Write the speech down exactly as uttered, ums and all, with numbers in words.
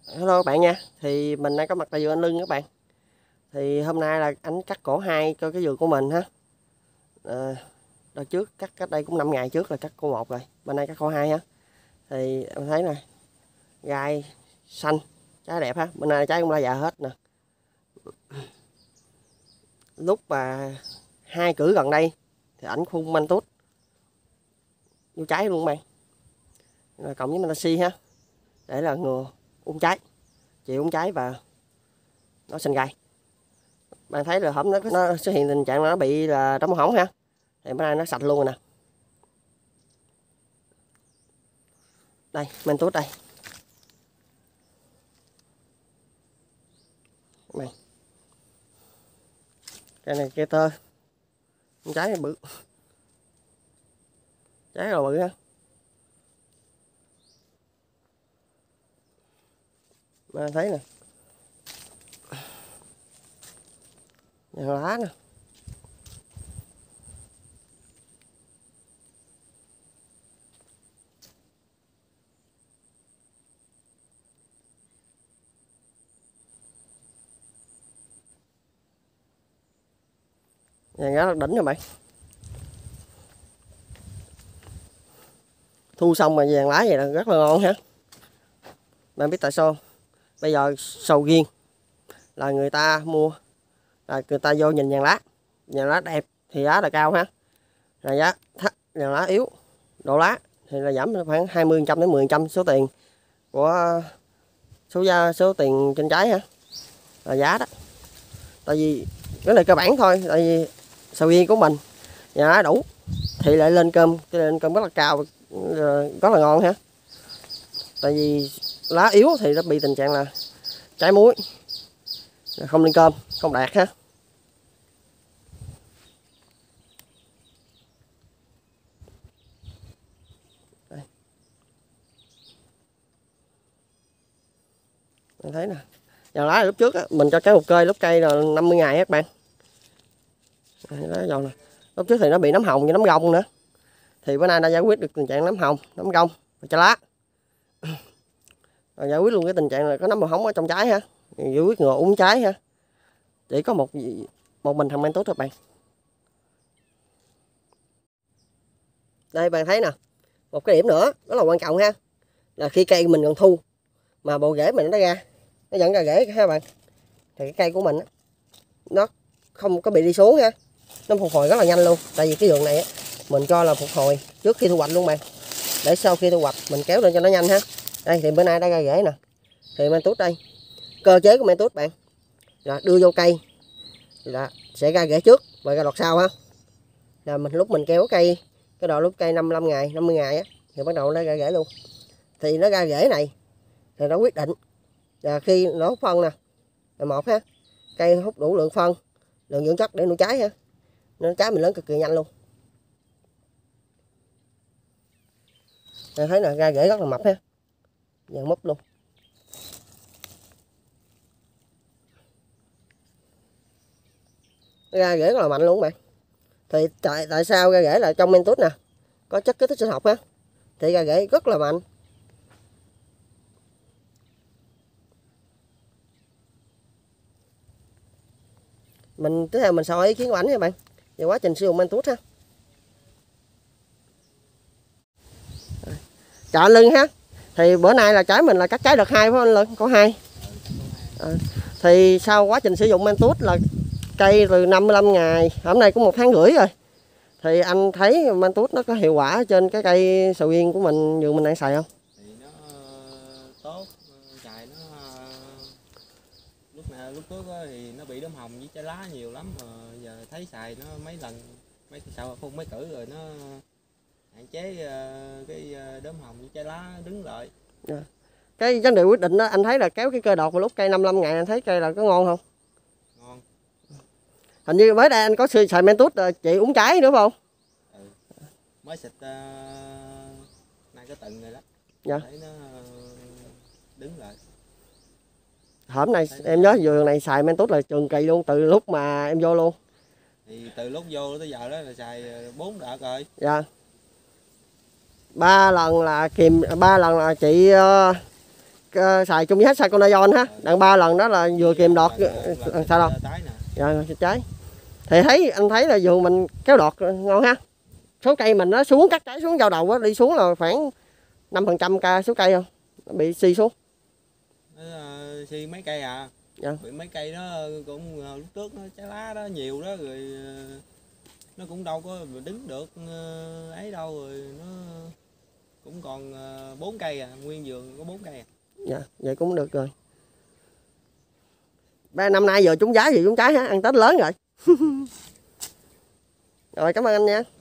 Hello các bạn nha, thì mình đang có mặt tại vườn anh Lưng các bạn. Thì hôm nay là anh cắt cổ hai cho cái vườn của mình ha. À, đợt trước cắt cách đây cũng năm ngày trước là cắt cổ một rồi, bên đây cắt cổ hai ha. Thì em thấy nè, gai xanh, trái đẹp ha, bên này trái cũng la già hết nè. Lúc mà hai cử gần đây thì ảnh phun manh tút vô trái luôn các bạn. Rồi cộng với Malaysia ha, để là ngừa ung trái, chịu ung trái và nó xanh gai. Bạn thấy là hổm nó nó xuất hiện tình trạng là nó bị là đóng hỏng ha, thì bữa nay nó sạch luôn rồi nè. Đây men tốt đây này, cái này cây tơ, trái này bự, trái rồi bự ha. Mà thấy nè, vàng lá nè, vàng lá đỉnh rồi bạn. Thu xong mà vàng lá vậy là rất là ngon ha. Bạn biết tại sao? Bây giờ sầu riêng là người ta mua là người ta vô nhìn vàng lá, vàng lá đẹp thì giá là cao ha, là giá thấp vàng lá yếu, độ lá thì là giảm khoảng hai mươi phần trăm đến mười phần trăm số tiền của số giá số tiền trên trái ha, là giá đó. Tại vì cái này cơ bản thôi, tại vì sầu riêng của mình vàng lá đủ thì lại lên cơm, cái lên cơm rất là cao, rất là ngon ha. Tại vì lá yếu thì nó bị tình trạng là trái muối, không lên cơm, không đạt ha. Đây. Mình thấy nè, vàng lá lúc trước á, mình cho trái một cây lúc cây là năm mươi ngày các bạn. Đó, dầu nè. Lúc trước thì nó bị nấm hồng và nấm gông nữa, thì bữa nay đã giải quyết được tình trạng nấm hồng, nấm gông và trái lá. Rồi giải quyết luôn cái tình trạng là có nấm màu hóng ở trong trái ha, giải quyết ngừa úng trái ha. Chỉ có một một mình thằng men tốt các bạn. Đây bạn thấy nè, một cái điểm nữa rất là quan trọng ha, là khi cây mình còn thu mà bộ rễ mình nó ra, nó dẫn ra rễ ha bạn, thì cái cây của mình nó không có bị đi xuống ha, nó phục hồi rất là nhanh luôn. Tại vì cái vườn này mình cho là phục hồi trước khi thu hoạch luôn bạn, để sau khi thu hoạch mình kéo lên cho nó nhanh ha. Đây thì bữa nay đã ra rễ nè, thì men tốt đây, cơ chế của men tốt bạn là đưa vô cây là sẽ ra rễ trước và ra đọt sau ha. Là mình lúc mình kéo cây cái đoạn lúc cây năm mươi lăm ngày năm mươi ngày á, thì bắt đầu nó ra rễ luôn. Thì nó ra rễ này thì nó quyết định là khi nó hút phân nè là một ha, cây hút đủ lượng phân, lượng dưỡng chất để nuôi trái ha, nên trái mình lớn cực kỳ nhanh luôn. Rồi thấy là ra rễ rất là mập ha, vàng múp luôn. Ra rễ rất là mạnh luôn các bạn. Thì tại tại sao ra rễ là trong men tốt nè, có chất kích thích sinh học ha, thì ra rễ rất là mạnh. Mình tiếp theo mình so ý kiến của ảnh nha bạn về quá trình sử dụng men tốt ha. Chợ anh Lưng ha, thì bữa nay là trái mình là cắt trái đợt hai phải không anh Lưng? Có hai. À, thì sau quá trình sử dụng men tốt là cây từ năm mươi lăm ngày, hôm nay cũng một tháng rưỡi rồi, thì anh thấy men tốt nó có hiệu quả trên cái cây sầu riêng của mình, vườn mình đang xài không? Thì nó tốt, xài nó lúc nào lúc trước thì nó bị đốm hồng với trái lá nhiều lắm, mà giờ thấy xài nó mấy lần, mấy sau phun mấy cử rồi nó hạn chế cái đốm hồng với trái lá đứng lại. Yeah. Cái vấn đề quyết định đó anh thấy là kéo cái cơ đọt vào lúc cây năm mươi lăm ngày, anh thấy cây là có ngon không? Ngon. Hình như mới đây anh có xài men tốt chị uống trái nữa không? Ừ. Mới xịt uh, nay có từng rồi đó. Dạ. Thấy nó đứng lại. Hôm nay em nhớ vườn này xài men tốt là trường kỳ luôn, từ lúc mà em vô luôn. Thì từ lúc vô tới giờ đó là xài bốn đợt rồi. Dạ. Ba lần là kìm, ba lần là chị uh, uh, xài chung với hết Saconazol ha. Đặng ba lần đó là vừa kìm đọt uh, sao đâu. Dạ trái. Thì thấy anh thấy là dù mình kéo đọt ngon ha. Số cây mình nó xuống cắt trái xuống vào đầu á, đi xuống là khoảng năm phần trăm ca số cây không? Nó bị suy xuống. Nó suy mấy cây à. Dạ. Bị mấy cây nó cũng lúc trước nó trái lá đó nhiều đó rồi nó cũng đâu có đứng được ấy đâu, rồi nó cũng còn bốn cây à, nguyên vườn có bốn cây à. Dạ, vậy cũng được rồi. Ba năm nay giờ trúng giá gì trúng trái hả? Ăn Tết lớn rồi. Rồi cảm ơn anh nha.